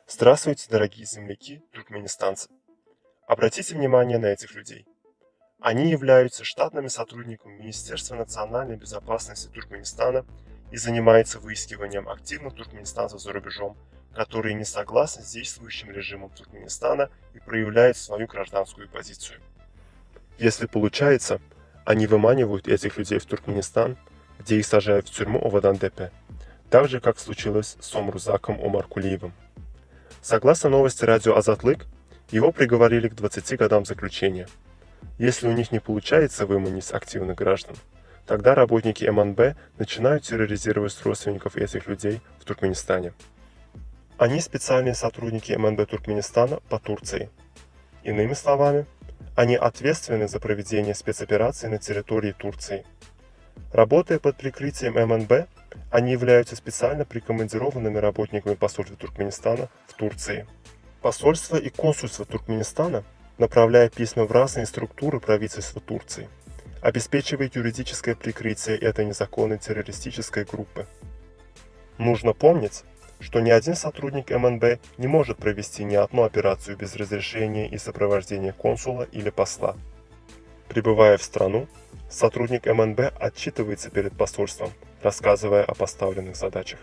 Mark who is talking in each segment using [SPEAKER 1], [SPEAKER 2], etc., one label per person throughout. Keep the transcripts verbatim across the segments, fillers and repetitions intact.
[SPEAKER 1] Здравствуйте, дорогие земляки, туркменистанцы. Обратите внимание на этих людей. Они являются штатными сотрудниками Министерства национальной безопасности Туркменистана и занимаются выискиванием активных туркменистанцев за рубежом, которые не согласны с действующим режимом Туркменистана и проявляют свою гражданскую позицию. Если получается, они выманивают этих людей в Туркменистан, где их сажают в тюрьму Овадан-Депе, так же, как случилось с Омрузаком Омаркулиевым. Согласно новости радио Азатлык, его приговорили к двадцати годам заключения. Если у них не получается выманить активных граждан, тогда работники эм эн бэ начинают терроризировать родственников этих людей в Туркменистане. Они специальные сотрудники эм эн бэ Туркменистана по Турции. Иными словами, они ответственны за проведение спецопераций на территории Турции. Работая под прикрытием эм эн бэ, они являются специально прикомандированными работниками посольства Туркменистана в Турции. Посольство и консульство Туркменистана, направляя письма в разные структуры правительства Турции, обеспечивает юридическое прикрытие этой незаконной террористической группы. Нужно помнить, что ни один сотрудник эм эн бэ не может провести ни одну операцию без разрешения и сопровождения консула или посла. Прибывая в страну, сотрудник эм эн бэ отчитывается перед посольством, рассказывая о поставленных задачах.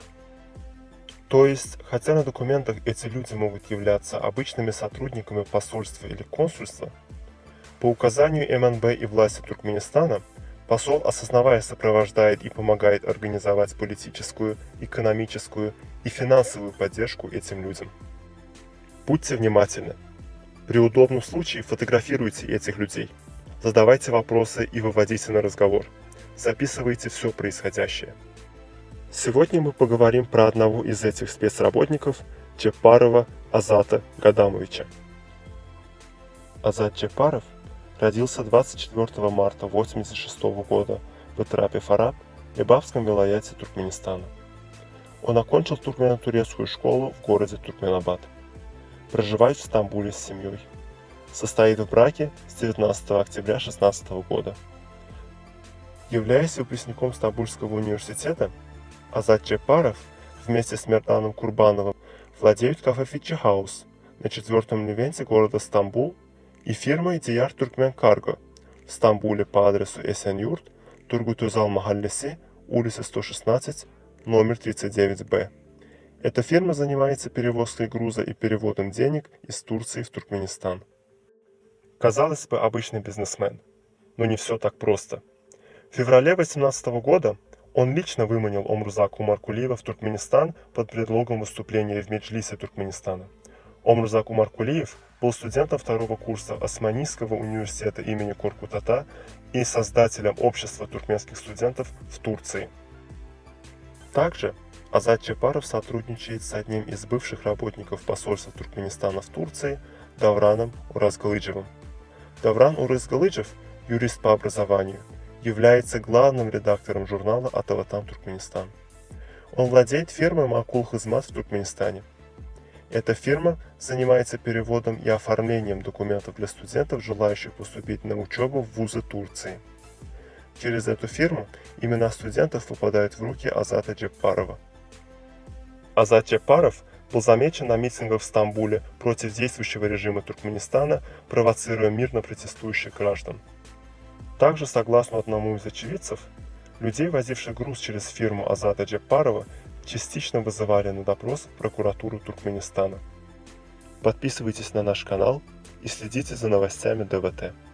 [SPEAKER 1] То есть, хотя на документах эти люди могут являться обычными сотрудниками посольства или консульства, по указанию эм эн бэ и власти Туркменистана, посол, осознавая, сопровождает и помогает организовать политическую, экономическую и финансовую поддержку этим людям. Будьте внимательны. При удобном случае фотографируйте этих людей. Задавайте вопросы и выводите на разговор. Записывайте все происходящее. Сегодня мы поговорим про одного из этих спецработников, Чепарова Азата Гадамовича. Азат Чепаров родился двадцать четвёртого марта тысяча девятьсот восемьдесят шестого года в Итрапе-Фараб, Лебавском вилаяте Туркменистана. Он окончил туркмено-турецкую школу в городе Туркменабад. Проживает в Стамбуле с семьей. Состоит в браке с девятнадцатого октября две тысячи шестнадцатого года. Являясь выпускником Стамбульского университета, Азат Чепаров вместе с Мерданом Курбановым владеют кафе Фичи Хаус на четвёртом Левенте города Стамбул и фирмой Diyar Turkmen Cargo в Стамбуле по адресу Эсен-Юрт, Тургут-Өзал Махаллеси, улица сто шестнадцать, номер тридцать девять бэ. Эта фирма занимается перевозкой груза и переводом денег из Турции в Туркменистан. Казалось бы, обычный бизнесмен, но не все так просто. В феврале две тысячи восемнадцатого года он лично выманил Омрузака Омаркулиева в Туркменистан под предлогом выступления в Меджлисе Туркменистана. Омрузак Омаркулиев был студентом второго курса Османийского университета имени Коркут-Ата и создателем общества туркменских студентов в Турции. Также Азат Чепаров сотрудничает с одним из бывших работников посольства Туркменистана в Турции Давраном Уразгалыджевым. Давран Уразгалыджев, юрист по образованию, является главным редактором журнала «Атаватан Туркменистан». Он владеет фирмой Макул Хизмат в Туркменистане. Эта фирма занимается переводом и оформлением документов для студентов, желающих поступить на учебу в вузы Турции. Через эту фирму имена студентов попадают в руки Азата Чепарова. Азат Чепаров был замечен на митингах в Стамбуле против действующего режима Туркменистана, провоцируя мирно протестующих граждан. Также, согласно одному из очевидцев, людей, возивших груз через фирму Азата Чепарова, частично вызывали на допрос в прокуратуру Туркменистана. Подписывайтесь на наш канал и следите за новостями дэ вэ тэ.